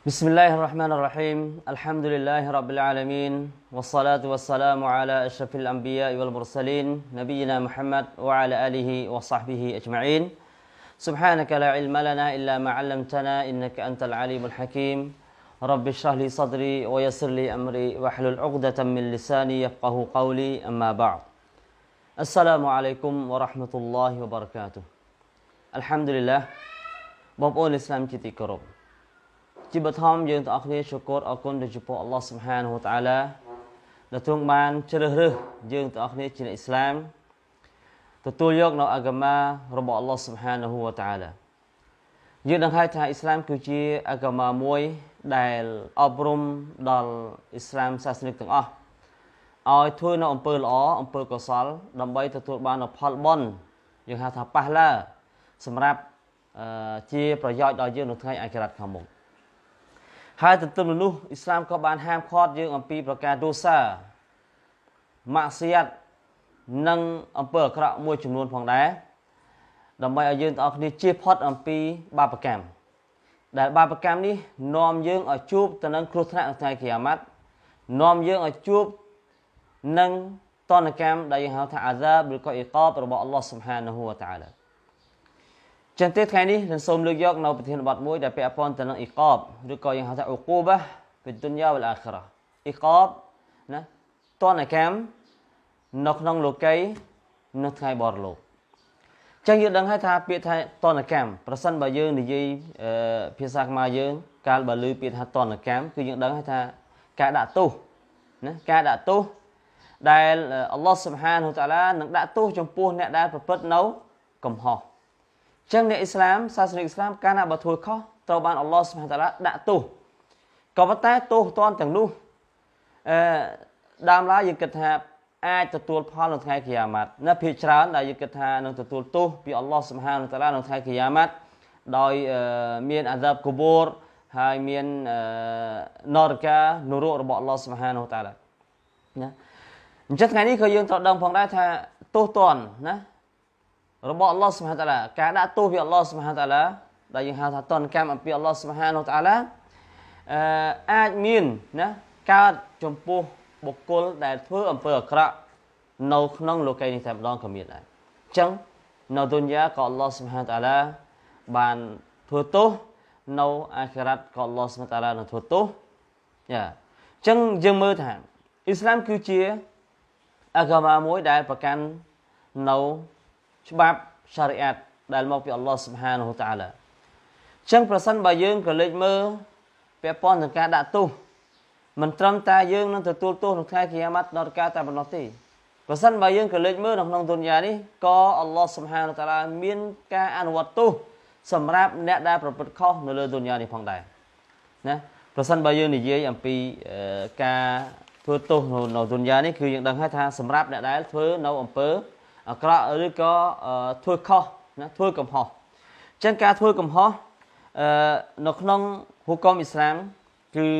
بسم الله الرحمن الرحيم الحمد لله رب العالمين والصلاة والسلام على أشرف الأنبياء والمرسلين نبينا محمد وعلى آله وصحبه أجمعين سبحانك لا علم لنا إلا ما علمتنا إنك أنت العليم الحكيم رب اشرح لي صدري ويسر لي أمري واحلل عقدة من لساني يفقه قولي أما بعد السلام عليكم ورحمة الله وبركاته الحمد لله بابون الإسلام جتي كرب ជាបឋមយើងទាំងអស់គ្នាសូមអរគុណដល់ចំពោះអល់ឡោះស៊ុបហានហូតាអាឡាដែលទ្រង់បានជ្រើសរើសយើងទាំងអស់គ្នាជាអ្នកអ៊ីស្លាមទទួលយកនៅអាហ្គាម៉ារបស់អល់ឡោះស៊ុបហានហូតាអាឡាយើងដឹងហើយថាអ៊ីស្លាមគឺជាអាហ្គាម៉ាមួយដែលអប់រំដល់អ៊ីស្លាមសាសនិកទាំងអស់ឲ្យធ្វើនៅអំពើល្អអំពើកុសលដើម្បីទទួលបាននូវផលបុណ្យយើងហៅថាប៉ះឡាសម្រាប់ជាប្រយោជន៍ដល់យើងនៅថ្ងៃអាខិរ៉ាត់ខាងមុខ ហើយទន្ទឹមនឹងនោះអ៊ីស្លាមក៏បានហាមឃាត់យើងអំពីប្រការទោសាម៉ាក់ស៊ីយ៉ាត់និងអំពើអាក្រក់មួយចំនួនផងដែរដើម្បីឲ្យយើងទាំងអស់គ្នាជៀសផុតអំពីបាបកម្មដែលបាបកម្មនេះនាំយើងឲ្យជួបទៅនឹងគ្រោះថ្នាក់នៅថ្ងៃគីយ៉ាម៉ាត់នាំយើងឲ្យជួបនឹងទណ្ឌកម្មដែលយើងហៅថាអាហ្សាបឬក៏អ៊ីកាបរបស់អល់ឡោះស៊ុបហានហូវតាអាឡា ចឹងទេថ្ងៃនេះនឹងសូមលើកយកនៅប្រធានបទមួយដែលពាក់ព័ន្ធទៅនឹងអ៊ីកាបឬក៏យើងហៅថាអ៊ូគូបាពីឌុនយ៉ាវលអាខិរ៉ាអ៊ីកាបណាទណ្ឌកម្មនៅក្នុងលោកីនៅថ្ងៃបរលោកចឹងយើងដឹងហើយថាពាក្យថាទណ្ឌកម្មប្រសិនបើយើងនិយាយភាសាខ្មែរយើងកាលបើឮពាក្យថាទណ្ឌកម្មគឺយើងដឹងហើយថាការដាក់ទោសណាការដាក់ទោសដែលអល់ឡោះស៊ុបហានហូតាអាឡានឹងដាក់ទោសចំពោះអ្នកដែលប្រព្រឹត្តនៅកំហុស ចឹងអ្នកអ៊ីស្លាមសាសនិកអ៊ីស្លាមកាលណាបើធ្វើខុសត្រូវបានអល់ឡោះស៊ុបហានតាឡាដាក់ទោសក៏ប៉ុន្តែទោសតនទាំងនោះដើមឡើយយើងគិតថាអាចទទួលផលនៅថ្ងៃគីយ៉ាម៉ាត់ណាភាគច្រើនដែលយើងគិតថានឹងទទួលទោសពីអល់ឡោះស៊ុបហានតាឡានៅថ្ងៃគីយ៉ាម៉ាត់ដោយមានអាហ្សាបកូបូរហើយមាននរកានរករបស់អល់ឡោះស៊ុបហានតាឡាណាអញ្ចឹងថ្ងៃនេះក៏យើងត្រូវដឹងផងដែរថាទោសតនណា របស់អល់ឡោះស៊ុបហានតាឡាការដាក់ទោសពីអល់ឡោះស៊ុបហានតាឡាដែលយើងហៅថាទណ្ឌកម្មអំពីអល់ឡោះស៊ុបហានតាឡាអាចមានណាកើតចំពោះបុគ្គលដែលធ្វើអំពើអាក្រក់នៅក្នុងលោកីនេះតែម្ដងក៏មានដែរអញ្ចឹងនៅឌុនយ៉ាក៏អល់ឡោះស៊ុបហានតាឡាបានធ្វើទោសនៅអាខិរ៉ាត់ក៏អល់ឡោះស៊ុបហានតាឡានឹងធ្វើទោសយ៉ាអញ្ចឹងយើងមើលថាអ៊ីស្លាមគឺជាអាហ្គាម៉ាមួយដែលប្រកាន់នៅ ច្បាប់សារីអាតដែលមកពីអល់ឡោះស៊ុបហានហូតាអាឡាចឹងប្រសិនបើយើងក៏លេចមើលពាក់ព័ន្ធនឹងការដាក់ទោសមិនត្រឹមតែយើងនឹងទទួលទោសនៅថ្ងៃគីយ៉ាម៉ាត់ដល់ការតែប៉ុណ្ណោះទេប្រសិនបើយើងក៏លេចមើលនៅក្នុងឌុនយ៉ានេះក៏អល់ឡោះស៊ុបហានហូតាអាឡាមានការអនុវត្តទោសសម្រាប់អ្នកដែលប្រព្រឹត្តខុសនៅលើឌុនយ៉ានេះផងដែរណាប្រសិនបើយើងនិយាយអំពីការធ្វើទោសនៅឌុនយ៉ានេះគឺយើងដឹងហើយថាសម្រាប់អ្នកដែលធ្វើនៅអំពើ អាក្រក់ឬក៏ធ្វើខុសណាធ្វើកំហុសចឹងការធ្វើកំហុសនៅក្នុងហុគមអ៊ីស្លាមគឺ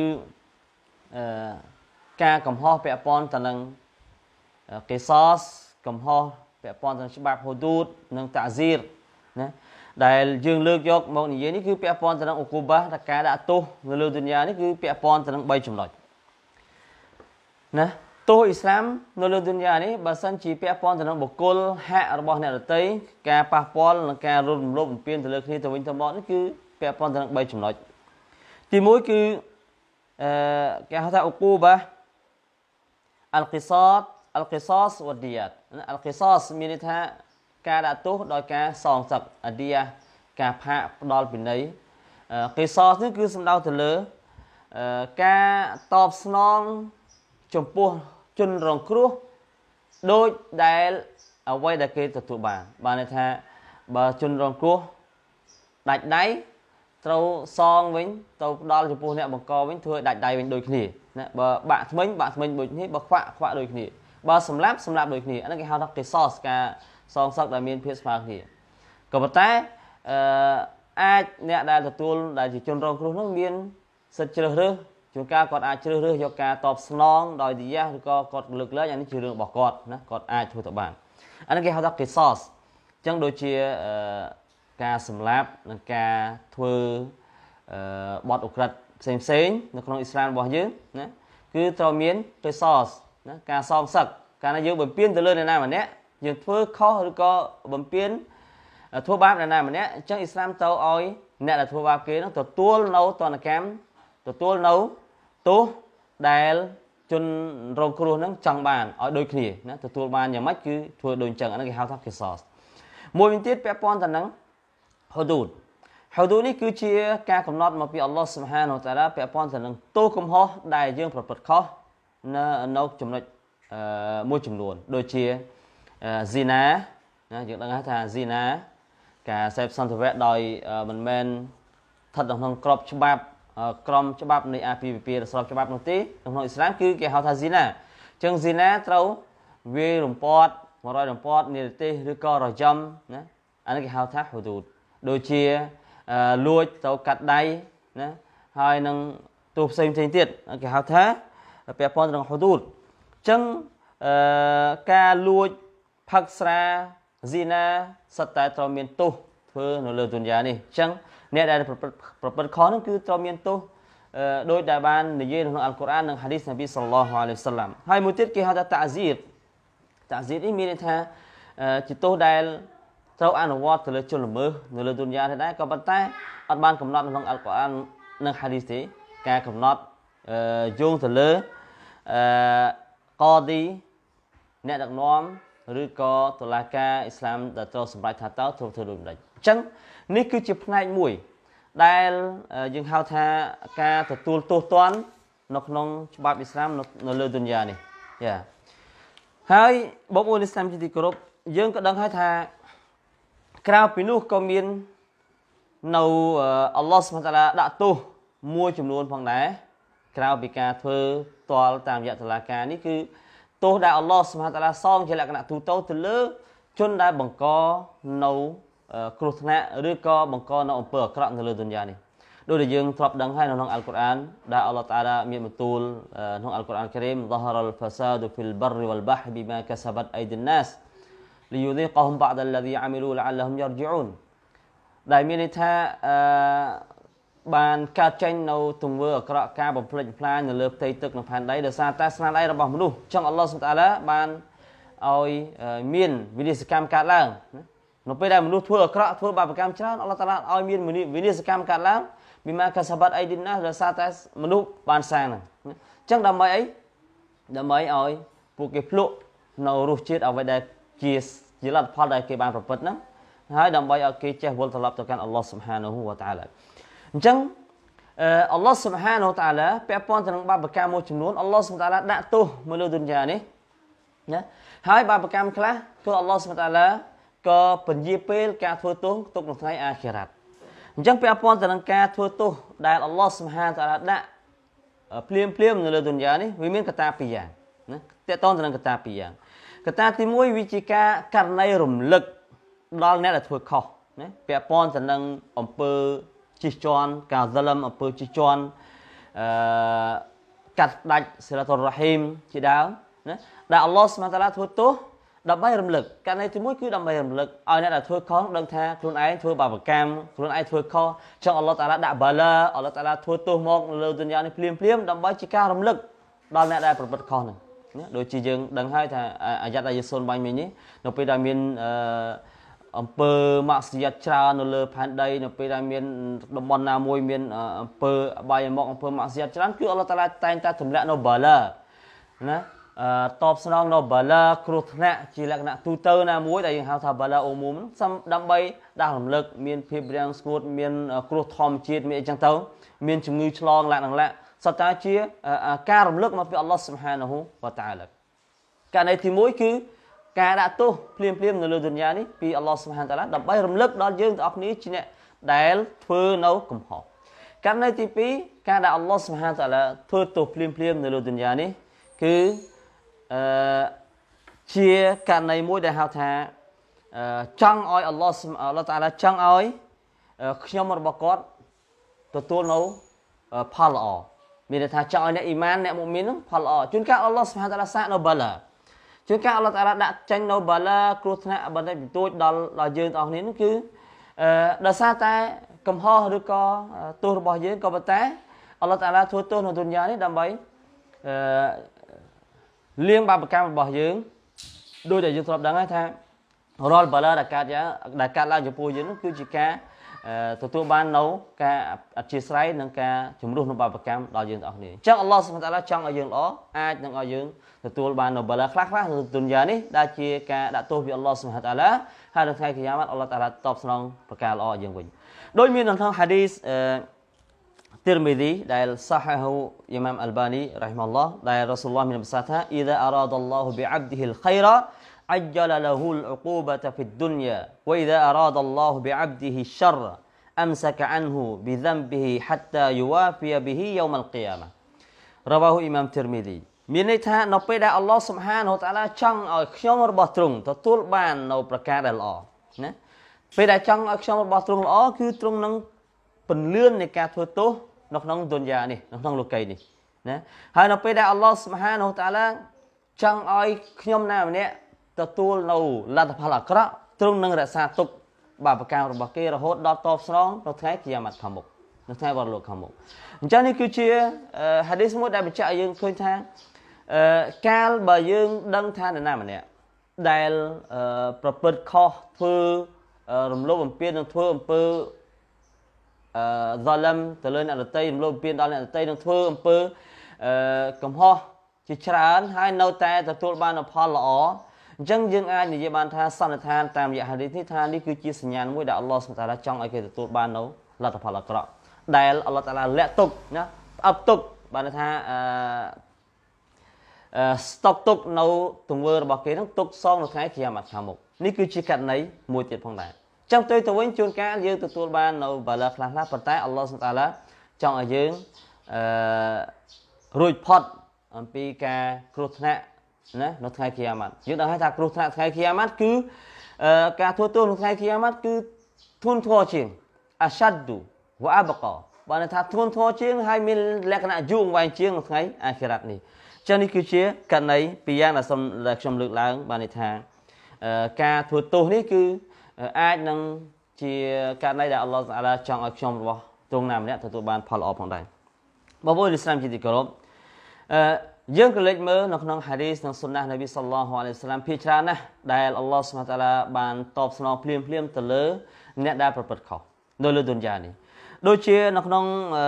ការកំហុសពាក់ព័ន្ធទៅនឹងកេសសកំហុសពាក់ព័ន្ធទៅនឹងច្បាប់ហូឌូតនិងតាហ្ស៊ីរណាដែលយើងលើកយកមកនិយាយនេះគឺពាក់ព័ន្ធទៅនឹងអ៊ូគូបាដែលការដាក់ទោសនៅលើឌុនយ៉ានេះគឺពាក់ព័ន្ធទៅនឹង3ចំណុចណា ទោសអ៊ីស្លាមនៅលើឌុនយ៉ានេះបើសិនជាពាក់ព័ន្ធទៅនឹងបុគ្គលហាក់របស់អ្នកដទៃការប៉ះពាល់និងការរំលោភបំពានទៅលើគ្នាទៅវិញទៅមកនេះគឺពាក់ព័ន្ធទៅនឹង3ចំណុចទី1គឺគេហៅថាអ៊ូគូបាអលគីសាសវ៉ាឌីយ៉ាតអលគីសាសមានន័យថាការដាក់ទោសដោយការសងសឹកអាឌីយ៉ាការផាកផ្ដាល់ពិន័យគីសាសនេះគឺសំដៅទៅលើការតបស្នងចំពោះ ជនរងគ្រោះដូចដែលអ្វីដែលគេទទួលបានន័យថាបើជនរងគ្រោះដាច់ដៃត្រូវសងវិញទៅផ្ដាល់ចំពោះអ្នកបង្កវិញធ្វើឲ្យដាច់ដៃវិញដូចគ្នាណាបើបាក់ថ្មិញដូចគ្នាបើខ្វាក់ដូចគ្នាបើសម្លាប់ដូចគ្នាអានេះគេហៅថាកេសសការសងសឹកដែលមានភាពស្មើគ្នាក៏ប៉ុន្តែអាចអ្នកដែលទទួលដែលជាជនរងគ្រោះនោះមានសិទ្ធិជ្រើសរើស ជួនកាលគាត់អាចជ្រើសរើសយកការតបស្នងដោយឌីយ៉ាឬក៏គាត់លើកលែងអានេះជារឿងរបស់គាត់ណាគាត់អាចធ្វើទៅបានអានេះគេហៅថាកេសសអញ្ចឹងដូចជាការសម្លាប់និងការធ្វើបទឧក្រិដ្ឋផ្សេងនៅក្នុងអ៊ីស្លាមរបស់យើងណាគឺត្រូវមានកិសសណាការសងសឹកកាលណាយើងបំពេញទៅលើអ្នកណាម្នាក់យើងធ្វើខុសឬក៏បំពេញធ្វើបាបអ្នកណាម្នាក់អញ្ចឹងអ៊ីស្លាមទៅឲ្យអ្នកដែលធ្វើបាបគេនោះទទួលនៅទណ្ឌកម្មទទួលនៅទោសដែលជនរងគ្រោះហ្នឹងចង់បានឲ្យដូចគ្នាណាទទួលបានយ៉ាងម៉េចគឺធ្វើដូចអញ្ចឹងអានេះគេហៅថាកិសសមួយវិញទៀតពាក់ព័ន្ធទៅនឹងហូឌូតនេះគឺជាការកំណត់មកពីអល់ឡោះស៊ុបហានវតាអាឡាពាក់ព័ន្ធទៅនឹងទោសកំហុសដែលយើងប្រព្រឹត្តខុសនៅចំណុចមួយចំនួនដូចជាស៊ីណាណាយើងដឹងថាស៊ីណាការសេពសន្តិវៈដោយមិនមែនស្ថិតក្នុងក្របច្បាប់ក្រមច្បាប់នៃអាពាហ៍ពិពាហ៍ស្របច្បាប់នោះទេក្នុងអ៊ីស្លាមគឺគេហៅថាស៊ីណាអញ្ចឹងស៊ីណាត្រូវវាយរំពាត់100រំពាត់និរទេសឬក៏រយំណាអានេះគេហៅថាហូឌូតដូចជាលួចទៅកាត់ដៃណាហើយនឹងទោសផ្សេងទៀតគេហៅថាពាក់ព័ន្ធនឹងហូឌូតអញ្ចឹងការលួចផឹកស្រាស៊ីណាសិតតែត្រូវមានទោសធ្វើនៅលើទុនយ៉ានេះអញ្ចឹងអ្នកដែលប្រព្រឹត្តខុសនោះគឺត្រូវមានទោសដោយដែលបាននិយាយក្នុងអល់កុរអាននិងហាឌីសនប៊ីសល្លឡោះអាឡៃហ៊ីវសល្លាមហើយមួយទៀតគេហៅថាតាហ្ស៊ីរនេះមានន័យថាជាទោសដែលត្រូវអនុវត្តទៅលើជនល្មើសនៅលើទុនយ៉ានេះដែរក៏ប៉ុន្តែអត់បានកំណត់ក្នុងអល់កុរអាននិងហាឌីសទេការកំណត់យោងទៅលើកោឌីអ្នកដឹកនាំឬក៏តុលាការអ៊ីស្លាមដែលត្រូវសម្រេចថាតើត្រូវធ្វើដូចម្តេចអញ្ចឹងនេះគឺជាផ្នែកមួយដែលយើងហៅថាការទទួលទោសទណ្ឌនៅក្នុងច្បាប់អ៊ីស្លាមនៅលើទុនយ៉ានេះយ៉ាហើយបងប្អូនអ៊ីស្លាមជាទីគោរពយើងក៏ដឹងហើយថាក្រៅពីនោះក៏មាននៅអល់ឡោះស៊ុបហានតាឡាដាក់ទោសមួយចំនួនផងដែរក្រៅពីការធ្វើផ្ទាល់តាមរយៈតុលាការនេះគឺទោសដែលអល់ឡោះស៊ុបហានតាឡាសងជាលក្ខណៈទូទៅលើជនដែលបង្កនៅគ្រោះថ្នាក់ឬក៏បង្កនៅអំពើអាក្រក់នៅលើទុនយ៉ានេះដូចដែលយើងធ្លាប់ដឹងហើយនៅក្នុងអល់កុរអានដែលអល់ឡោះតាអាឡាមានបន្ទូលក្នុងអល់កុរអានការីម ظهر الفساد في البر والبحر بما كسبت أيدي الناس ليذيقهم بعض الذي عملوا لعلهم يرجعون ដែលមានន័យថាបានកើតចេញនៅទង្វើអាក្រក់ការបំផ្លិចបំផ្លាញនៅលើផ្ទៃទឹកនិងផែនដីដោយសារតែស្នាដៃរបស់មនុស្សអញ្ចឹងអល់ឡោះស៊ុបហានតាឡាបានឲ្យមានវិនិស្សកម្មកើតឡើងនៅពេលដែលមនុស្សធ្វើអាក្រក់ធ្វើបាបកម្មច្រើនអល់ឡោះតាឡាឲ្យមានវិនិស្សកម្មកើតឡើងពីម៉ាកាសាបាត់អៃឌីនណាដោយសារតែមនុស្សបានសាងហ្នឹងអញ្ចឹងដើម្បីអីដើម្បីឲ្យពួកគេភ្លក់នៅរសជាតិអ្វីដែលជាលទ្ធផលដែលគេបានប្រព្រឹត្តហ្នឹងហើយដើម្បីឲ្យគេចេះវិលត្រឡប់ទៅកាន់អល់ឡោះស៊ុបហានហូវតាអាឡាអញ្ចឹងអល់ឡោះស៊ុបហានហូវតាអាឡាពាក់ព័ន្ធទៅនឹងបាបកម្មមួយចំនួនអល់ឡោះស៊ុបហានតាអាឡាដាក់ទោសមកលើទុនយ៉ានេះណាហើយបាបកម្មខ្លះគឺអល់ឡោះស៊ុបហានតាអាឡាក៏ពន្យាពេលការធ្វើទោសទុកនៅថ្ងៃអាខិរ៉ាត់អញ្ចឹងពាក់ព័ន្ធទៅនឹងការធ្វើទោសដែលអល់ឡោះស៊ុបហានតាអាឡាដាក់ភ្លាមនៅលើទុនយ៉ានេះវាមានកត្តាពីរយ៉ាងណាតេតតទៅនឹងកត្តាពីរយ៉ាងកត្តាទី1វាជាការករណីរំលឹកដល់អ្នកដែលធ្វើខុសណាពាក់ព័ន្ធទៅនឹងអំពើជិះជាន់ការហ្សលឹមអំពើជិះជាន់កាត់ផ្ដាច់សិលតុលរ៉ហ៊ីមជាដើមណាដែលអល់ឡោះស៊ុបហានតាអាឡាធ្វើទោសដើម្បីរំលឹកករណីទី1គឺដើម្បីរំលឹកឲ្យអ្នកដែលធ្វើខុសដឹងថាខ្លួនឯងធ្វើបាបកម្មខ្លួនឯងធ្វើខុសចឹងអល់ឡោះតាអាឡាដាក់បាឡាអល់ឡោះតាអាឡាធ្វើទោសមកលើទុនយ៉ានេះភ្លាមដើម្បីជាការរំលឹកដល់អ្នកដែលប្រព្រឹត្តខុសហ្នឹងណាដូចជាយើងដឹងហើយថាអាយ៉ាត់អាយសូនបាញ់មិញនេះនៅពេលដែលមានអំពើម៉ាក់ស៊ីយ៉ាត់ច្រើននៅលើផែនដីនៅពេលដែលមានតំបន់ណាមួយមានអំពើអបាយមុខអំពើម៉ាក់ស៊ីយ៉ាត់ច្រើនគឺអល់ឡោះតាអាឡាតែងតែទម្លាក់នៅបាឡាណាតបស្នងនៅបាឡាគ្រោះថ្នាក់ជាលក្ខណៈទូទៅណាមួយដែលយើងហៅថាបាឡាអូមុំដើម្បីដាក់រំលឹកមានភាពរាំងស្ងួតមានគ្រោះធម្មជាតិមានអីចឹងទៅមានជំងឺឆ្លងលក្ខណៈសុទ្ធតែជាការរំលឹកមកពីអល់ឡោះស៊ុបហានហូវតាអាឡាករណីទី1គឺការដាក់ទោសភ្លាមនៅលើទុនយ៉ានេះពីអល់ឡោះស៊ុបហានតាអាឡាដើម្បីរំលឹកដល់យើងទាំងអស់គ្នាជាអ្នកដែលធ្វើនៅកំហុសករណីទី2ការដែលអល់ឡោះស៊ុបហានតាអាឡាធ្វើទោសភ្លាមនៅលើទុនយ៉ានេះគឺជាករណីមួយដែលហៅថាចង់ឲ្យអល់ឡោះតាអាឡាចង់ឲ្យខ្ញុំរបស់គាត់ទទួលនៅផលល្អមានន័យថាចង់ឲ្យអ្នកអ៊ីម៉ានអ្នកមុអ៊មីននឹងផលល្អជួនកាលអល់ឡោះស៊ុបហានតាអាឡាសាកនៅបាឡាជួនកាលអល់ឡោះតាអាឡាដាក់ចេញនៅបាឡាគ្រោះថ្នាក់បន្តិចបន្តួចដល់យើងទាំងអស់គ្នានោះគឺដោយសារតែកំហុសឬក៏ទោសរបស់យើងក៏ប៉ុន្តែអល់ឡោះតាឡាធ្វើទោសនៅទុនយ៉ានេះដើម្បីលាងបាបកម្មរបស់យើងដោយតែយើងធ្លាប់ដឹងហើយថារាល់បាឡាដែលកើតឡើងចំពោះយើងនោះគឺជាការទទួលបាននៅការអធិស្ឋាននិងការជំរុះនៅបាបកម្មដល់យើងទាំងអស់គ្នាអញ្ចឹងអល់ឡោះស៊ុបហានតាឡាចង់ឲ្យយើងល្អអាចនឹងឲ្យយើងទទួលបាននៅបាឡាខ្លះនៅទុនយ៉ានេះដែលជាការដាក់ទោសពីអល់ឡោះស៊ុបហានតាឡាហើយនៅថ្ងៃគីយ៉ាម៉ាត់អល់ឡោះតាឡាតបស្នងប្រការល្អឲ្យយើងវិញដោយមាននៅក្នុងហាឌីសTirmidzi ដែលសាហាហ៊ូអ៊ីម៉ាមអល់បានីរ៉ហ៊ីម៉ាអល់ឡោះដែលរ៉ាស៊ូលឡោះមានប្រសាសន៍ថា إذا أراد الله بعبده الخير عجل له العقوبة في الدنيا وإذا أراد الله بعبده الشر أمسك عنه بذنبه حتى يوافي به يوم القيامة رواه إمام Tirmidzi មានន័យថានៅពេលដែលអល់ឡោះស៊ុបហានហូតាឡាចង់ឲ្យខ្ញុំរបស់ទ្រង់ទទួលបាននៅប្រការដែលល្អណាពេលដែលចង់ឲ្យខ្ញុំរបស់ទ្រង់ល្អគឺទ្រង់នឹងពន្លឿននៃការធ្វើទោសនៅក្នុងទុនយ៉ានេះនៅក្នុងលោកីនេះណាហើយនៅពេលដែលអល់ឡោះស៊ុបហានហូតាឡាចង់ឲ្យខ្ញុំណាម្នាក់ទទួលនៅលទ្ធផលអាក្រក់ទ្រង់នឹងរក្សាទុកបាបកម្មរបស់គេរហូតដល់តបស្នងនៅថ្ងៃគីយ៉ាម៉ាត់ខាងមុខនៅថ្ងៃបរិលោកខាងមុខអញ្ចឹងនេះគឺជាហាឌីសមួយដែលបញ្ជាក់ឲ្យយើងឃើញថាកាលបើយើងដឹងថានរណាម្នាក់ដែលប្រព្រឹត្តខុសធ្វើរំលោភបំពាននិងធ្វើអំពើظلم ទៅលើអ្នកដទៃរំលោភបំពានដល់អ្នកដទៃនឹងធ្វើអំពើកំហុសជាច្រើនហើយនៅតែទទួលបានផលល្អអញ្ចឹងយើងអាចនិយាយបានថាសន្និដ្ឋានតាមរយៈហាឌីសនេះថានេះគឺជាសញ្ញាណមួយដែលអល់ឡោះស៊ុបហានតាឡាចង់ឲ្យគេទទួលបាននៅលទ្ធផលអាក្រក់ដែលអល់ឡោះតាឡាលាក់ទុកណាផ្អាប់ទុកបានថាស្តុកទុកនៅទង្វើរបស់គេនឹងទុកសងនៅថ្ងៃគីយ៉ាម៉ាត់ខាងមុខនេះគឺជាករណីមួយទៀតផងដែរចាំទៅវិញជួនកាលយើងទទួលបាននៅបាឡាខ្លះៗប៉ុន្តែអល់ឡោះស៊ុបហានតាឡាចង់ឲ្យយើងរួចផុតអំពីការគ្រោះថ្នាក់ណានៅថ្ងៃគីយ៉ាម៉ាត់យើងដឹងហើយថាគ្រោះថ្នាក់ថ្ងៃគីយ៉ាម៉ាត់គឺការធ្វើទោសនៅថ្ងៃគីយ៉ាម៉ាត់គឺធ្ងន់ធ្ងរជាងអាសាឌូវ៉ាអាបកាបានថាធ្ងន់ធ្ងរជាងហើយមានលក្ខណៈយូរអង្វែងជាងនៅថ្ងៃអាខិរ៉ាត់នេះចឹងនេះគឺជាករណីពីរយ៉ាងដែលខ្ញុំលើកឡើងបានន័យថាការធ្វើទោសនេះគឺអាចនឹងជាករណីដែលអល់ឡោះតាឡាចង់ឲ្យខ្ញុំរបស់ទ្រង់ណាម្នាក់ទទួលបានផលល្អផងដែរបងប្អូនអ៊ីស្លាមជាទីគោរពយើងក៏លេចមើលនៅក្នុងហាឌីសនិងសុនណាហ៍នប៊ីសល្លឡោះអាឡៃហ៊ីវសល្លាមភាគច្រើនណាស់ដែលអល់ឡោះស៊ុបហានតាឡាបានតបស្នងភ្លាមទៅលើអ្នកដែលប្រព្រឹត្តខុសនៅលើទុនយ៉ានេះដូចជានៅក្នុង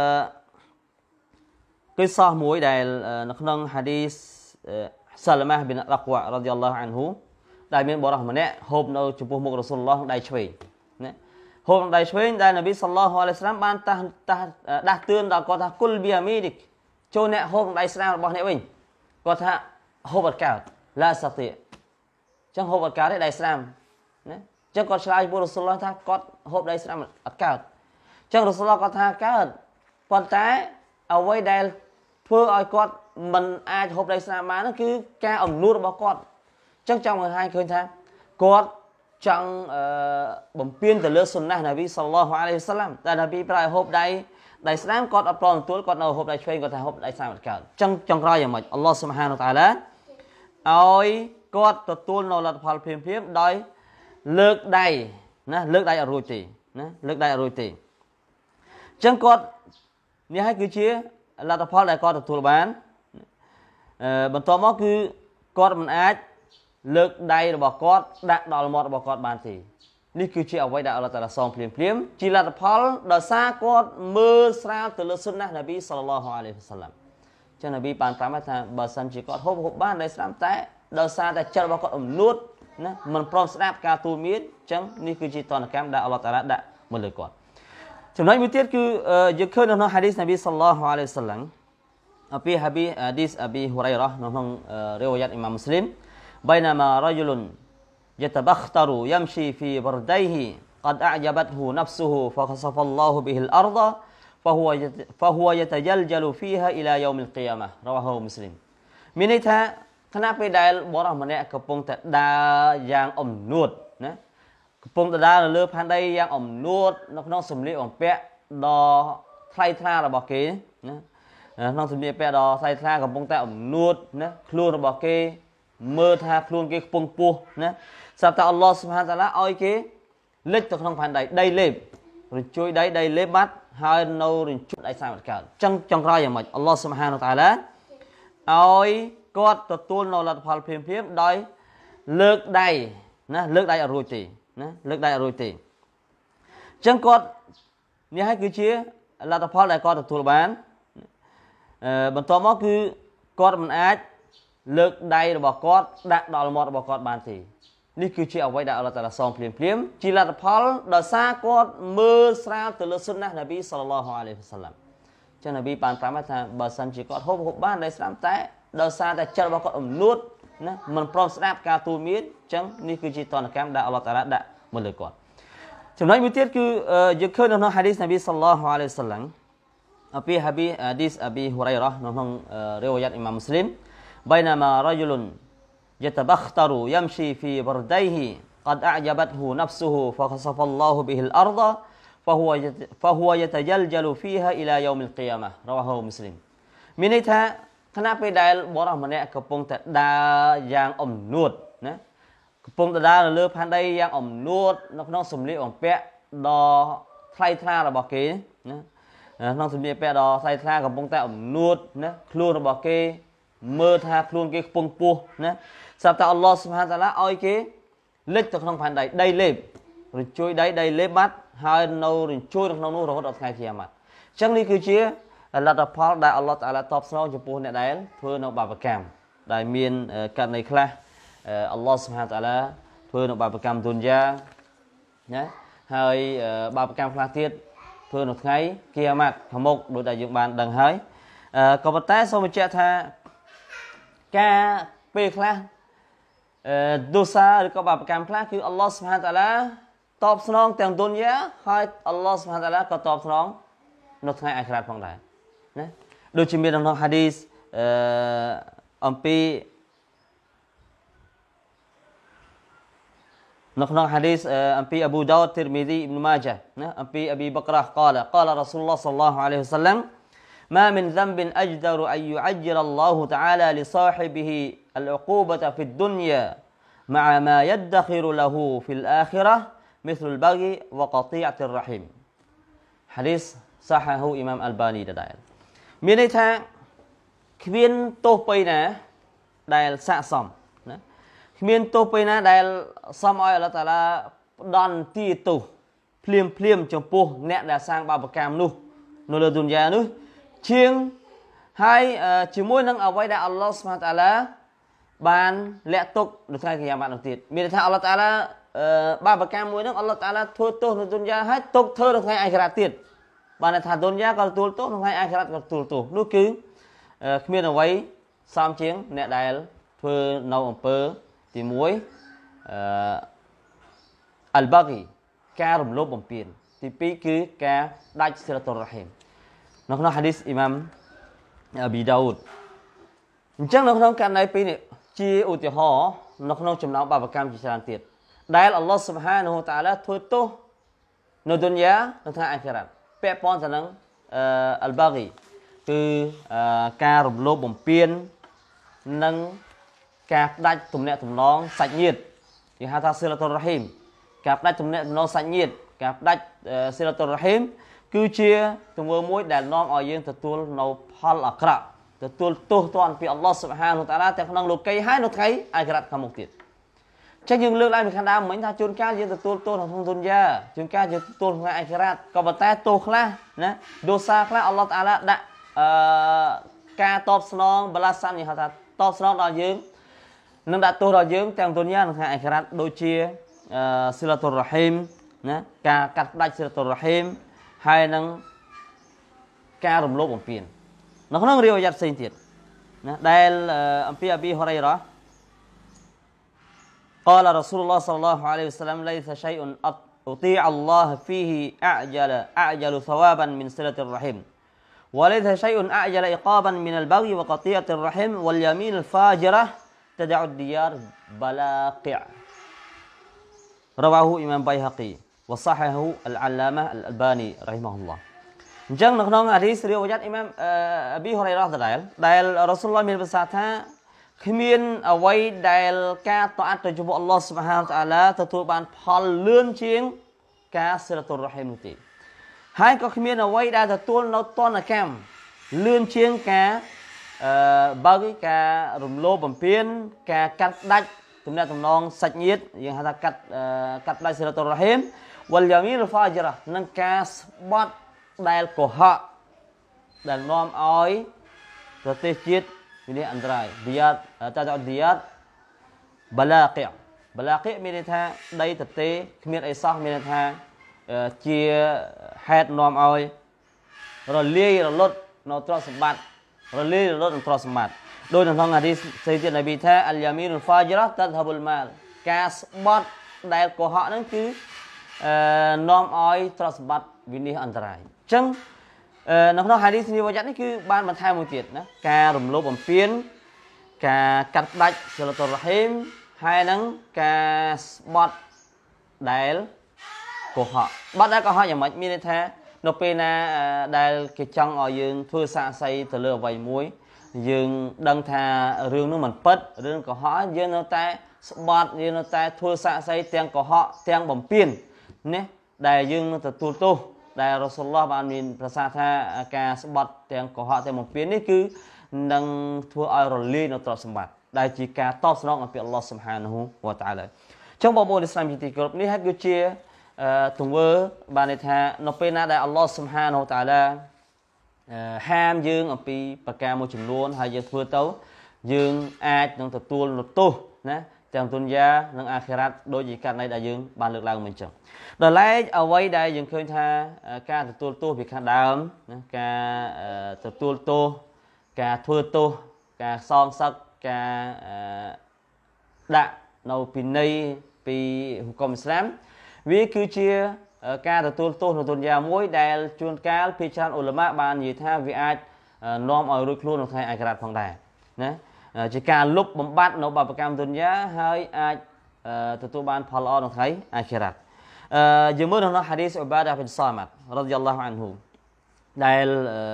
កិសោះមួយដែលនៅក្នុងហាឌីសសាឡាម៉ាស់ប៊ីនរ៉ាក់វ៉ារ៉ាឌីយ៉ាឡោះអានហ៊ូដែលមានបរិសម្នាក់ហូបនៅចំពោះមុខរ៉ាស៊ូលឡោះដៃឆ្វេងណាហូបដៃឆ្វេងដែលនប៊ីសល្លឡោះអាឡៃហ៊ីវសល្លាមបានដាស់តឿនដល់គាត់ថាគុលប៊ីយ៉ាមីឌីកចូលអ្នកហូបដៃស្រាមរបស់អ្នកវិញគាត់ថាហូបអត់កើតឡាសាទីអញ្ចឹងហូបអត់កើតទេដៃស្រាមណាអញ្ចឹងគាត់ឆ្លើយចំពោះរ៉ាស៊ូលឡោះថាគាត់ហូបដៃស្រាមអត់កើតអញ្ចឹងរ៉ាស៊ូលឡោះគាត់ថាកើតប៉ុន្តែអ្វីដែលធ្វើឲ្យគាត់មិនអាចហូបដៃស្រាមបានគឺការអំនួតរបស់គាត់អញ្ចឹងចង់បង្ហាញឃើញថាគាត់ចង់បំពេញទៅលើសុនណាហ៍នប៊ីសល្លឡោះអាឡៃហ៊ីវសល្លាមដែលនប៊ីប្រើហូបដៃស្រាមគាត់អត់ព្រមទទួលគាត់នៅហូបដៃឆ្វេងគាត់ថាហូបដៃស្រាមអត់កើតអញ្ចឹងចុងក្រោយយ៉ាងម៉េចអល់ឡោះស៊ុបហានតាឡាឲ្យគាត់ទទួលនៅលទ្ធផលភ្លាមដោយលើកដៃណាលើកដៃអត់រួចទេណាលើកដៃអត់រួចទេអញ្ចឹងគាត់នេះហើយគឺជាលទ្ធផលដែលគាត់ទទួលបានបន្ទាប់មកគឺគាត់មិនអាចលើកដៃរបស់គាត់ដាក់ដល់មាត់របស់គាត់បានទេនេះគឺជាអ្វីដែលអល់ឡោះតាឡាសងភ្លាមជាលទ្ធផលដោយសារគាត់មើលស្រាលទៅលើសុនណាហ៍នប៊ីសល្លឡោះអាឡៃហ៊ីវសល្លាមចឹងនប៊ីបានប្រាប់ថាបើសិនជាគាត់ហូបបានដោយស្រាមតែដោយសារតែចិត្តរបស់គាត់អំនួតណាមិនព្រមស្ដាប់ការទូលមានចឹងនេះគឺជាតនកម្មដែលអល់ឡោះតាឡាដាក់មកលើគាត់ចំណុចមួយទៀតគឺយើងឃើញនៅក្នុងហាឌីសនប៊ីសល្លឡោះអាឡៃហ៊ីវសល្លាមអំពីហាឌីសអប៊ីហ៊ុរ៉ៃរ៉ានៅក្នុងរិវ៉ាយ៉ាតអ៊ីម៉ាមមុស្លីមبينما رجل يتبختر يمشي في برديه قد أعجبته نفسه فخسف الله به الأرض فهو يتجلجل فيها إلى يوم القيامة رواه مسلم មានន័យថាខណៈពេលដែលបរិសម្នាក់កំពុងតែដើរយ៉ាងអំនួតណាកំពុងតែដើរនៅលើផែនដីយ៉ាងអំនួតនៅក្នុងសម្លៀកបំពាក់ដ៏ថ្លៃថ្លារបស់គេណាក្នុងសម្លៀកបំពាក់ដ៏ថ្លៃថ្លាកំពុងតែអំនួតណាខ្លួនរបស់គេមើលថាខ្លួនគេខ្ពង់ពោះណាស្រាប់តែអល់ឡោះស៊ុបហានតាឡាឲ្យគេលិចទៅក្នុងផែនដីដីលេប rồi chui đáy đầy lép bắt hai nâu rồi chút đại sao cả trong trong raอย่าง Allah subhanahu wa ta'ala ឲ្យគាត់ទទួលនៅលទ្ធផលភ្លាមៗដោយលើកដៃណាលើកដៃអត់រួចទេណាលើកដៃអត់រួចទេអញ្ចឹងគាត់នេះហើយគឺជាលទ្ធផលដែលគាត់ទទួលបានបន្ទាប់មកគឺគាត់មិនអាចលើកដៃរបស់គាត់ដាក់ដល់មាត់របស់គាត់បានទេនេះគឺជាអ្វីដែលអល់ឡោះតាឡាសងភ្លាមជាលទ្ធផលដោយសារគាត់មើលស្រាលទៅលើសុណានប៊ីសល្លឡោះអាឡៃហ៊ីវ៉ាសល្លាមចឹងនប៊ីបានប្រាប់ថាបើសិនជាគាត់ហូបបានដោយស្ដាប់តែដោយសារតែចិត្តរបស់គាត់អំនួតណាមិនព្រមស្ដាប់ការទូលមានចឹងនេះគឺជាតនកម្មដែលអល់ឡោះតាឡាដាក់មកលើគាត់ចំណុចមួយទៀតគឺយើងឃើញនៅក្នុងហាឌីសនប៊ីសល្លឡោះអាឡៃហ៊ីវ៉ាសល្លាមអំពីហាឌីសអប៊ីហ៊ូរ៉ៃរ៉ានៅក្នុងរិវ៉ាយ៉ាតអ៊ីម៉ាមមុស្លីម بينما رجل يتبختر يمشي في برديه قد أعجبته نفسه فخسف الله به الأرض فهو يتجلجل فيها إلى يوم القيامة رواه مسلم មានន័យថាខណៈពេលដែលបរិសម្នាក់កំពុងតែដើរយ៉ាងអំនួតណាកំពុងតែដើរនៅលើផែនដីយ៉ាងអំនួតនៅក្នុងសម្លៀកបំពាក់ដ៏ថ្លៃថ្លារបស់គេណាក្នុងសម្លៀកបំពាក់ដ៏ថ្លៃថ្លាកំពុងតែអំនួតណាខ្លួនរបស់គេមើលថាខ្លួនគេខ្ពង់ពោះណាស្រាប់តែអល់ឡោះស៊ុបហានតាឡាឲ្យគេលិចទៅក្នុងផែនដីដីលេបរញ្ជួយដីលេបបាត់ហើយនៅរញ្ជួយនៅក្នុងនោះរហូតដល់ថ្ងៃគីយ៉ាម៉ាត់អញ្ចឹងនេះគឺជាលទ្ធផលដែលអល់ឡោះតាឡាតបស្នងចំពោះអ្នកដែលធ្វើនៅបាបកម្មដែលមានករណីខ្លះអល់ឡោះស៊ុបហានតាឡាធ្វើនៅបាបកម្មទុនយ៉ាណាហើយបាបកម្មខ្លះទៀតធ្វើនៅថ្ងៃគីយ៉ាម៉ាត់ខាងមុខដូចដែលយើងបានដឹងហើយក៏ប៉ុន្តែសូមបញ្ជាក់ថាការពេលខ្លះដូសាឬក៏បាបកម្មខ្លះគឺអល់ឡោះស៊ុបហានតាឡាតបស្នងទាំងទុនយ៉ាហើយអល់ឡោះស៊ុបហានតាឡាក៏តបស្នងនៅថ្ងៃអាខិរ៉ាតផងដែរណាដូចជាមានក្នុងហាឌីសអំពីនៅក្នុងហាឌីសអំពីអប៊ូដាវូដ ទីរមីស៊ី អ៊ីប៊ុនម៉ាជាណាអំពីអប៊ីបក្រាقال رسول الله صلى الله عليه وسلم ما من ذنب أجدر أن يعجل الله تعالى لصاحبه العقوبة في الدنيا مع ما يدخر له في الآخرة مثل البغي وقطيعة الرحم حديث صححه إمام الباني ដែរមានន័យថាគ្មានទោសបីណាដែលស័ក្តិសមណាគ្មានទោសបីណាដែលសមឲ្យអល់ឡោះតាឡាផ្ដន់ទាទោសភ្លាមចំពោះអ្នកដែលសាងបាបកម្មនោះនៅលើទុនយ៉ានោះជាងហើយជាមួយនឹងអ្វីដែលអល់ឡោះស៊ុបហានតាឡាបានលាក់ទុកនៅថ្ងៃគីយ៉ាម៉ាត់នោះទៀតមានន័យថាអល់ឡោះតាឡាបាបកម្មមួយហ្នឹងអល់ឡោះតាឡាធ្វើទោសនៅទុនយ៉ាហើយទុកធ្វើនៅថ្ងៃអាខិរ៉ាតទៀតបានថាទុនយ៉ាក៏ទទួលទោសនៅថ្ងៃអាខិរ៉ាតក៏ទទួលទោសនោះគឺគ្មានអ្វីសមជាងអ្នកដែលធ្វើនៅអំពើទី1អលបាហ្គីការរំលោភបំពានទី2គឺការដាច់សិលតុររ៉ហ៊ីមនៅក្នុងហាឌីសអ៊ីម៉ាមអប៊ីដាវូដអញ្ចឹងនៅក្នុងករណីពីរនេះជាឧទាហរណ៍នៅក្នុងចំណោមបាបកម្មជាច្រើនទៀតដែលអល់ឡោះស៊ុបហានហូតាឡាធ្វើទោសនៅឌុនយ៉ានៅថ្ងៃអាខិរ៉ាតពាក់ព័ន្ធទៅនឹងអលបាហ្គីគឺការរំលោភបំពាននិងការផ្ដាច់ទំនាក់ទំនងសាច់ញាតិគេហៅថាសិលតុររ៉ហ៊ីមការផ្ដាច់ទំនាក់ទំនងសាច់ញាតិការផ្ដាច់សិលតុររ៉ហ៊ីមគឺជាទង្វើមួយដែលនាំឲ្យយើងទទួលនៅផលអាក្រក់ទទួលទោសទណ្ឌពីអល់ឡោះស៊ុបហានហូតាឡាទាំងក្នុងលោកីហើយនៅថ្ងៃអាខិរ៉ាតខាងមុខទៀតចឹងយើងលើកឡើងពីខាងដើមមិញថាជួនកាលយើងទទួលទោសក្នុងទុនយ៉ាជួនកាលយើងទទួលក្នុងថ្ងៃអាខិរ៉ាតក៏ប៉ុន្តែទោសខ្លះណាដូសាខ្លះអល់ឡោះតាឡាដាក់ការតបស្នងបលាសាននេះហៅថាតបស្នងដល់យើងនឹងដាក់ទោសដល់យើងទាំងទុនយ៉ានិងថ្ងៃអាខិរ៉ាតដូចជាសិលតុររ៉ហ៊ីមណាការកាត់ផ្ដាច់សិលតុររ៉ហ៊ីមហើយនឹងការរំលោភបំពាននៅក្នុងរីវ៉ាយ៉ាត់ផ្សេងទៀតណាដែលអំពីអប៊ីហ៊ូរ៉ៃរ៉ា قال رسول الله صلى الله عليه وسلم ليس شيء أطيع الله فيه أعجل ثوابا من صلة الرحم وليس شيء أعجل عقابا من البغي وقطيعة الرحم واليمين الفاجرة تدع الديار بلاقع رواه إمام بيهقي وصححه العلامة الألباني رحمه الله អញ្ចឹងនៅក្នុងហាឌីសរីវ៉ាយ៉ាត់អ៊ីម៉ាមអប៊ីហ៊ូរ៉ៃរ៉ាដែលរ៉ាស៊ូលឡោះមានប្រសាសន៍ថាគ្មានអ្វីដែលការតអាត់ទៅចំពោះអល់ឡោះស៊ុបហានតាឡាទទួលបានផលលឿនជាងការសិលតុររ៉ហ៊ីមនោះទេ hai có khi nào quay đã tuôn nó toàn là cam lươn chiên cá bao cái cá rùm lô bầm piên cá cắt đạch tụi này tụi non sạch nhiệt nhưng hắn ta cắt đạch sữa tàu rahim wal yamin fajra nâng cá spot đài của họ đài nom ói rồi tê chết ini antara diat ta diat balaqiមានន័យថាដីទទេគ្មានអីសោះមានន័យថាជាហេតុនាំឲ្យរលាយរលត់នៅទ្រព្យសម្បត្តិរលាយរលត់នៅទ្រព្យសម្បត្តិដោយនៅក្នុងហាឌីសផ្សេងទៀតនប៊ីថាអលយ៉ាមីនុលហ្វាជរ៉ាតដហាបុលម៉ាលការស្បត់ដែលកុហកហ្នឹងគឺនាំឲ្យទ្រព្យសម្បត្តិវិនិច្ឆ័យអន្តរាយអញ្ចឹងនៅក្នុងហាឌីសនេះវ៉ាយ៉ាត់នេះគឺបានបន្ថែមមួយទៀតណាការរំលោភបំពានការកាត់ផ្ដាច់សិលតុររ៉ហ៊ីមហើយនឹងការស្បត់ដែលកុហកបាត់ដែលកុហកយ៉ាងម៉េចមានន័យថានៅពេលណាដែលគេចង់ឲ្យយើងធ្វើសាកសីទៅលើអ្វីមួយយើងដឹងថារឿងនោះមិនពិតរឿងកុហកយើងនៅតែស្បត់យើងនៅតែធ្វើសាកសីទាំងកុហកទាំងបំពានណាដែលយើងនឹងទទួលទោសដែលរ៉ាស៊ូលឡោះបានមានប្រសាសន៍ថាការស្បត់ទាំងកុហកទាំងបំពាននេះគឺនឹងធ្វើឲ្យរលាយនៅទ្រព្យសម្បត្តិដែលជាការតបស្នងអំពីអល់ឡោះស៊ុបហានហ៊ូវតាអាឡាចឹងបងប្អូនឥស្លាមជាទីគោរពនេះហើយគឺជាទង្វើបានន័យថានៅពេលណាដែលអល់ឡោះស៊ុបហានហ៊ូវតាអាឡាហាមយើងអំពីប្រការមួយចំនួនហើយយើងធ្វើទៅយើងអាចនឹងទទួលទោសណាទាំងទុនយ៉ានិងអាខិរ៉ាត់ដូចជាករណីដែលយើងបានលើកឡើងមិញចឹងដល់ឡែកអ្វីដែលយើងឃើញថាការទទួលទោសពីខាងដើមណាការទទួលទោសការធ្វើទោសការសងសឹកការដាក់នៅពិន័យពីហុគមអ៊ីស្លាមវាគឺជាការទទួលទោសនៅទុនយ៉ាមួយដែលជួនកាលភាគច្រើនអ៊ុលម៉ាបាននិយាយថាវាអាចនាំឲ្យរួចខ្លួននៅថ្ងៃអាខិរ៉ាត់ផងដែរណាជាការលុបបំបាត់នៅបាបកម្មទុនយ៉ាហើយអាចទទួលបានផលល្អនៅថ្ងៃអាខិរ៉ាត់យើងមើលនៅហាឌីសឧបាដាប៊ីនសាម៉ាត់រ៉ាឌីយ៉ាឡោះអានហ៊ូដែល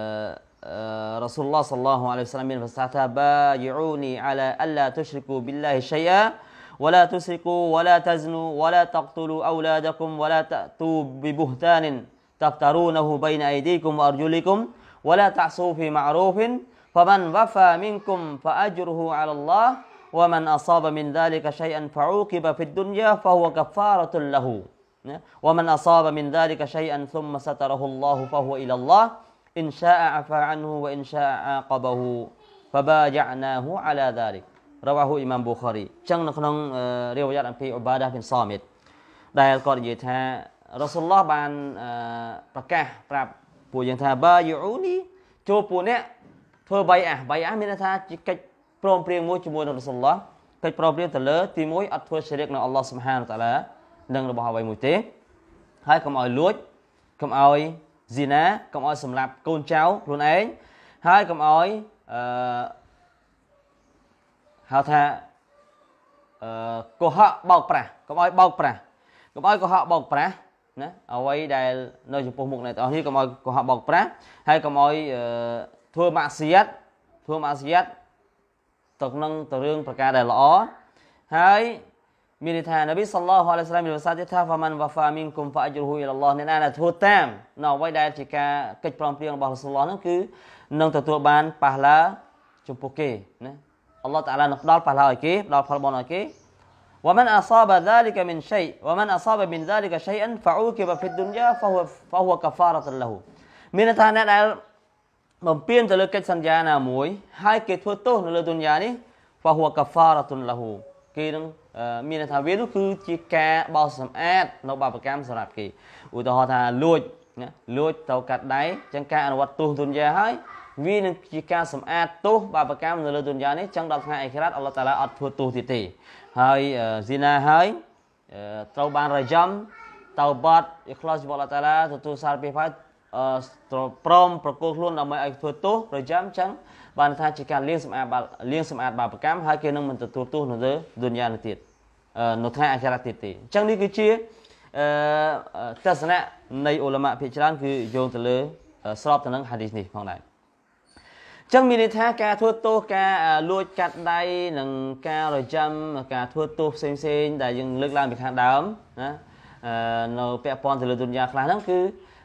Rasulullah sallallahu alaihi wasallam berkata bayi'uni ala alla tusyriku billahi syai'a wa la tusriku wa la taznu wa la taqtulu awladakum wa la ta'tu bi buhtanin taftarunahu baina aydikum wa arjulikum wa la ta'su fi ma'rufin faman wafa minkum fa ajruhu 'ala Allah wa man asaba min dhalika syai'an fa'uqiba fid dunya fa huwa kafaratun lahu wa man asaba min dhalika syai'an thumma satarahu Allah fa huwa ila Allah in syaa afa anhu wa in syaa aqabahu fabaja'nahu ala dhalik rawahu Imam Bukhari ចឹងនៅក្នុងរិវ៉ាយ៉ាត់អំពីឧបាដាប៊ីនសាមីតដែលគាត់និយាយថារ៉ាស៊ូលឡោះបានប្រកាសប្រាប់ពួកយើងថាបាយូនីចូលពួកអ្នកធ្វើបៃអាមានន័យថាជាកិច្ចព្រមព្រៀងមួយជាមួយនឹងរ៉ាស៊ូលឡោះកិច្ចព្រមព្រៀងទៅលើទី1អត់ធ្វើស្រីកនឹងអល់ឡោះស៊ុបហានតាឡានឹងរបស់អ្វីមួយទេហើយកុំឲ្យលួចកុំឲ្យស៊ីណាកុំឲ្យសម្លាប់កូនចៅខ្លួនឯងហើយកុំឲ្យហៅថាកុហកបោកប្រាស់កុំឲ្យបោកប្រាស់កុំឲ្យកុហកបោកប្រាស់ណាអ្វីដែលនៅចំពោះមុខអ្នកទាំងអស់នេះកុំឲ្យកុហកបោកប្រាស់ហើយកុំឲ្យធ្វើម៉ាក់ស៊ីយ៉ាត់ទៅនឹងទៅរឿងប្រការដែលល្អហើយមានន័យថានប៊ីសល្លឡោះអាឡៃហ៊ីវសល្លាមមានប្រសាសន៍ថាហ្វាម៉ាន់វ៉ាហ្វាមីនគុំហ្វាអជ្រុហ៊ូអ៊ីឡាឡោះអ្នកណាដែលធ្វើតាមនៅអ្វីដែលជាការកិច្ចព្រមព្រៀងរបស់រ៉ាស៊ូលឡោះហ្នឹងគឺនឹងទទួលបានប៉ះឡាចំពោះគេណាអល់ឡោះតាអាឡានឹងផ្ដល់ប៉ះឡាឲ្យគេផ្ដល់ផលបុណ្យឲ្យគេវ៉ាម៉ាន់អសាប ذلك من شيء ومن اصاب من ذلك شيئا فعوقب في الدنيا فهو كفاره له មានន័យថាអ្នកដែលបំពេញទៅលើកិច្ចសន្យាណាមួយហើយគេធ្វើទោសនៅលើទុនយ៉ានេះ فهو كفاره له គេនឹងមានន័យថាវានោះគឺជាការបោសសម្អាតនៅបាបកម្មសម្រាប់គេឧទាហរណ៍ថាលួចទៅកាត់ដៃចឹងការអនុវត្តទោសទុនយ៉ាហើយវានឹងជាការសម្អាតទោសបាបកម្មនៅលើទុនយ៉ានេះចឹងដល់ថ្ងៃអ៊ីក្រាតអល់ឡោះតាឡាអត់ធ្វើទោសទៀតទេហើយស៊ីណាហើយត្រូវបានរយ៉ាំតៅបាត់អ៊ីខ្លាសរបស់អល់ឡោះតាឡាទទួលសារពីផាព្រមប្រគល់ខ្លួនដើម្បីឲ្យធ្វើទោសរយ៉ាំចឹងបានថាជាការលាងសម្អាតបាបកម្មហើយគេនឹងមិនទទួលទោសនៅលើទុនយ៉ានេះទៀតនៅថ្ងៃអាខិរ៉ាត់ទៀតទេអញ្ចឹងនេះគឺជាទស្សនៈនៃអ៊ុលម៉ាភាគច្រើនគឺយោងទៅលើស្របទៅនឹងហាឌីសនេះផងដែរអញ្ចឹងមានន័យថាការធ្វើទោសការលួចកាត់ដៃនិងការរយ៉ាំការធ្វើទោសផ្សេងដែលយើងលើកឡើងពីខាងដើមណានៅពាក់ព័ន្ធទៅលើទុនយ៉ាខ្លះហ្នឹងគឺ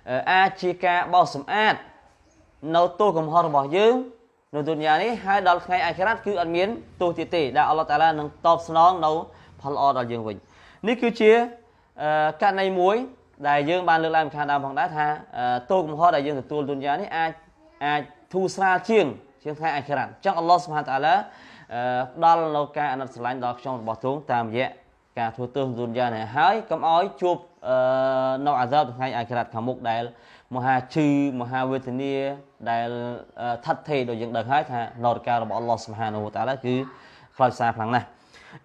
អាចជាការបោសសម្អាតនៅទោសកំហុសរបស់យើងនៅទុនយ៉ានេះហើយដល់ថ្ងៃអាខិរ៉ាត់គឺអត់មានទោសទៀតទេដែលអល់ឡោះតាឡានឹងតបស្នងនៅផលល្អដល់យើងវិញនេះគឺជាករណីមួយដែលយើងបានលើកឡើងខាងដើមផងដែរថាទោសកំហុសដែលយើងទទួលទុនយ៉ានេះអាចធូរស្រាលជាងថ្ងៃអាខិរ៉ាត់អញ្ចឹងអល់ឡោះស៊ុបហានតាឡាផ្ដល់នៅការអាណិតស្រឡាញ់ដល់ខ្ញុំរបស់ទ្រង់តាមរយៈការធ្វើទោសទុនយ៉ានេះហើយកុំឲ្យជួបនៅអាហ្សាបថ្ងៃអាខិរ៉ាត់ខាងមុខដែលមហាឈឺមហាវេទនាដែលថិតថេរដូចយើងដឹងហើយថានរការរបស់អល់ឡោះស៊ុបហានហូតាឡាគឺខ្លោចសារខ្លាំងណាស់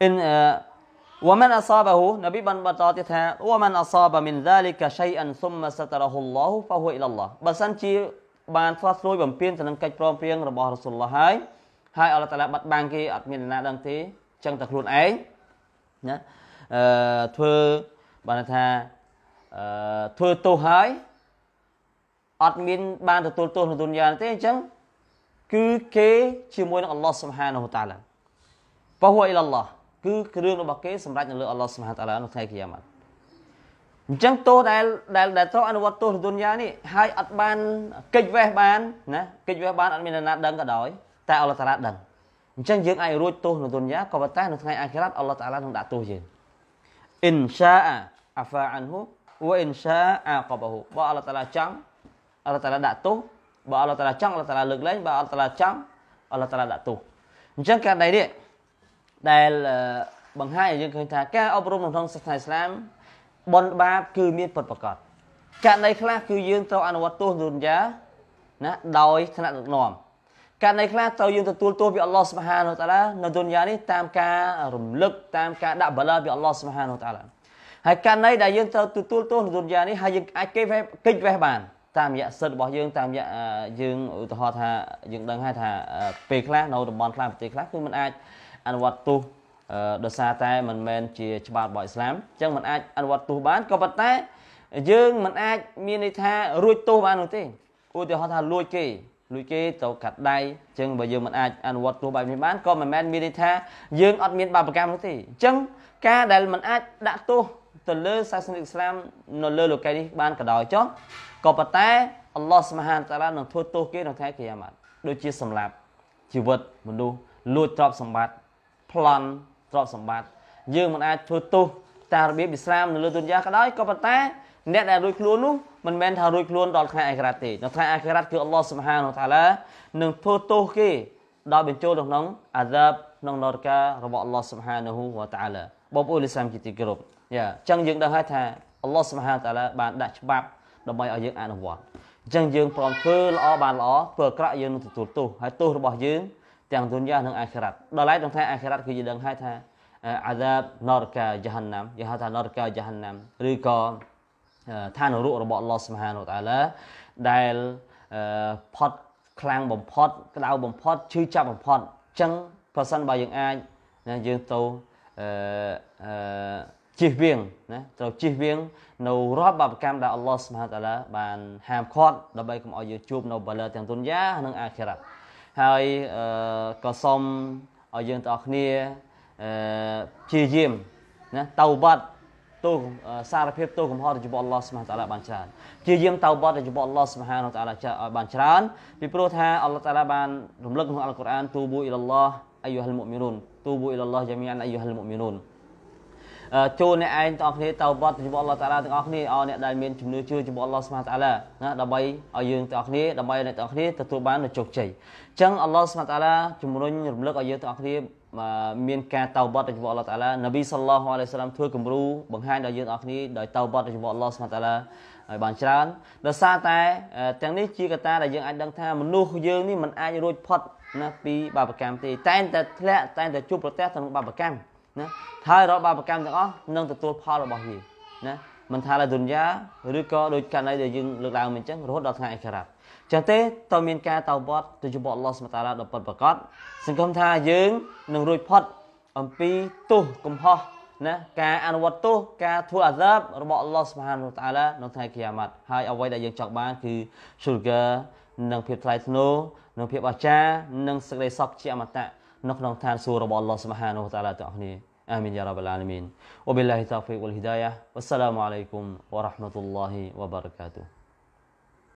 ومن أصابه نبي بن بطاطها ومن أصاب من ذلك شيئا ثم ستره الله فهو إلى الله បើសិនជាបានផ្សោះស្រួយបំពេញទៅនឹងកិច្ចព្រមព្រៀងរបស់រ៉ាស៊ូលឡោះហើយអល់ឡោះតាឡាបាត់បាំងគេអត់មានអ្នកណាដឹងទេអញ្ចឹងតែខ្លួនឯងណាធ្វើបានថាធ្វើទោសហើយអត់មានបានទទួលទោសនៅទុនយ៉ាទេអញ្ចឹងគឺគេជាមួយនឹងអល់ឡោះស៊ុបហានហូតាឡាហ្វហ៊ូអ៊ីឡាឡោះគឺគ្រឿងរបស់គេសម្រាប់នៅលើអល់ឡោះស៊ុបហានតាឡានៅថ្ងៃគីយ៉ាម៉ាត់អញ្ចឹងទោសដែលត្រូវអនុវត្តទោសនៅទុនយ៉ានេះហើយអត់បានកិច្ចវេះបានណាកិច្ចវេះបានអត់មានអ្នកណាដឹងក៏ដោយតែអល់ឡោះតាឡាដឹងអញ្ចឹងយើងអាចរួចទោសនៅទុនយ៉ាក៏ប៉ុន្តែនៅថ្ងៃអាខិរ៉ាត់អល់ឡោះតាឡានឹងដាក់ទោសយើងអ៊ីនសាអាហ្វាអានហ៊ូវអ៊ីនសាអាកបហ៊ូបើអល់ឡោះតាឡាចង់អល់ឡោះតាឡាដាក់ទោសបើអល់ឡោះតាឡាចង់អល់ឡោះតាឡាលើកលែងបើអល់ឡោះតាឡាចង់អល់ឡោះតាឡាដាក់ទោសអញ្ចឹងករណីនេះដែលបង្ហាញឲ្យយើងឃើញថាការអប់រំក្នុងសាសនាអ៊ីស្លាមបុណ្យបាបគឺមានពិតប្រាកដករណីខ្លះគឺយើងត្រូវអនុវត្តទោសទុនយ៉ាណាដោយថ្នាក់ដឹកនាំករណីខ្លះត្រូវយើងទទួលទោសពីអល់ឡោះស៊ុបហានហូតាឡានៅទុនយ៉ានេះតាមការរំលឹកតាមការដាក់បាឡាពីអល់ឡោះស៊ុបហានហូតាឡាហើយករណីដែលយើងត្រូវទទួលទោសនៅទុនយ៉ានេះហើយយើងអាចកិច្ចវេះបានតាមរយៈសិទ្ធិរបស់យើងតាមរយៈយើងឧទាហរណ៍ថាយើងដឹងហើយថាពេលខ្លះនៅតំបន់ខ្លះប្រទេសខ្លះគឺมันអាចអនុវត្តទោសដោយសារតែមិនមែនជាច្បាប់របស់អ៊ីស្លាមអញ្ចឹងมันអាចអនុវត្តទោសបានក៏ប៉ុន្តែយើងមិនអាចមានន័យថារួចទោសបាននោះទេឧទាហរណ៍ថាលួចគេទៅកាត់ដៃអញ្ចឹងបើយើងមិនអាចអនុវត្តទោសបែបនេះបានក៏មិនមែនមានន័យថាយើងអត់មានបាបកម្មនោះទេអញ្ចឹងការដែលមិនអាចដាក់ទោសទៅលើសាសនាអ៊ីស្លាមនៅលើលោកីនេះបានក៏ដោយចុះក៏ប៉ុន្តែអល់ឡោះស៊ុបហានតាឡានឹងធ្វើទោសគេនៅថ្ងៃគីយ៉ាម៉ាត់ដូចជាសម្លាប់ជីវិតមនុស្សលួចទ្រព្យសម្បត្តិប្លន់ទ្រព្យសម្បត្តិយើងមិនអាចធ្វើទោសតាមរបៀបអ៊ីស្លាមនៅលើទុនយ៉ាក៏ដោយក៏ប៉ុន្តែអ្នកដែលរួចខ្លួននោះមិនមែនថារួចខ្លួនដល់ថ្ងៃអាខិរ៉ាត់ទេនៅថ្ងៃអាខិរ៉ាត់គឺអល់ឡោះស៊ុបហានតាឡានឹងធ្វើទោសគេដោយបញ្ចូលក្នុងអាហ្សាបក្នុងនរការបស់អល់ឡោះស៊ុបហានវតាឡាបងប្អូនអ៊ីស្លាមជាទីគោរពយ៉ាអញ្ចឹងយើងដឹងហើយថាអល់ឡោះស៊ុបហានតាឡាបានដាក់ច្បាប់ដើម្បីឲ្យយើងអនុវត្តអញ្ចឹងយើងព្រមធ្វើល្អបានល្អធ្វើអាក្រក់យើងនឹងទទួលទោសហើយទោសរបស់យើងទាំងទុនយ៉ានិងអាខិរ៉ាត់ដល់ហើយក្នុងថ្ងៃអាខិរ៉ាត់គឺយើងដឹងហើយថាអាហ្សាបនរកាជហានណាំគេហៅថានរកាជហានណាំឬក៏ឋាននរករបស់អល់ឡោះស៊ុបហានតាឡាដែលផុតខ្លាំងបំផុតក្តៅបំផុតឈឺចាប់បំផុតអញ្ចឹងប្រសិនបើយើងអាចយើងទៅជិះវៀងណាត្រូវជិះវៀងនៅរាល់បាបកម្មដែលអល់ឡោះស៊ុបហានតាឡាបានហាមឃាត់ដើម្បីកុំឲ្យយើងជួបនៅបាឡាទាំងទុនយ៉ានិងអាខិរ៉ាត់ហើយក៏សូមឲ្យយើងទាំងអស់គ្នាព្យាយាមណាតៅបាត់ទោសសារភាពទោសកំហុសរបស់អល់ឡោះស៊ុបហានតាឡាបានច្រើនព្យាយាមតៅបាត់របស់អល់ឡោះស៊ុបហានតាឡាឲ្យបានច្រើនពីព្រោះថាអល់ឡោះតាឡាបានរំលឹកក្នុងអល់កុរអានទូប៊ូអ៊ីឡឡោះអាយុហលមុអ៊មីនូនទូប៊ូអ៊ីឡឡោះយ៉ាមីអានអាយុហលមុអ៊មីនូនចូលអ្នកឯងទាំងអស់គ្នាតៅបាត់របស់អល់ឡោះតាឡាទាំងអស់គ្នាឲ្យអ្នកដែលមានជំនឿជឿរបស់អល់ឡោះស៊ុបហានតាឡាណាដើម្បីឲ្យយើងទាំងអស់គ្នាដើម្បីអ្នកទាំងអស់គ្នាទទួលបាននូវជោគជ័យអញ្ចឹងអល់ឡោះស៊ុបហានតាឡាជំរុញរំលឹកឲ្យយើងទាំងអស់គ្នាមានការតៅបាត់របស់អល់ឡោះតាឡានប៊ីសល្លោះអាឡៃហ៊ីវ៉ាសឡាមធ្វើគំរូបង្ហាញដល់យើងទាំងអស់គ្នាដោយតៅបាត់របស់អល់ឡោះស៊ុបហានតាឡាឲ្យបានច្រើនដោយសារតែទាំងនេះជាកត្តាដែលយើងអាចដឹងថាមនុស្សយើងនេះមិនអាចរួចផុតណាពីបាបកម្មទេតែតែធ្លាក់តែជួបប្រទះទៅនឹងបាបកម្មណាហើយរាល់បាបកម្មទាំងអស់នឹងទទួលផលរបស់វាណាមិនថាឡើយទុនយ៉ាឬក៏ដូចករណីដែលយើងលើកឡើងមិញអញ្ចឹងរហូតដល់ថ្ងៃអាខិរ៉ាត់ចឹងទេតើមានការតៅបាត់ទៅចំពោះអល់ឡោះស៊ុបហានតាឡាដ៏ពិតប្រាកដសង្ឃឹមថាយើងនឹងរួចផុតអំពីទោសកំហុសណាការអនុវត្តទោសការធ្វើអាហ្សាបរបស់អល់ឡោះស៊ុបហានតាឡានៅថ្ងៃគីយ៉ាម៉ាត់ហើយអ្វីដែលយើងចង់បានគឺស៊ូរហ្គានិងភាពថ្លៃថ្នូរនិងភាពអស្ចារ្យនិងសេចក្តីសុខជាអមតៈនៅក្នុងឋានសួគ៌របស់អល់ឡោះស៊ុបហានតាឡាទាំងអស់គ្នាអាមីនយ៉ារ៉ាប់អាឡាមីនវបិលឡាហ៊ីតោហ្វីកវលហ៊ីដាយ៉ាវ៉ាស្សឡាមុអាឡៃគុំវ៉ារ៉ាហ្មាតុលឡាហ៊ីវ៉ាបារកាតុហ៍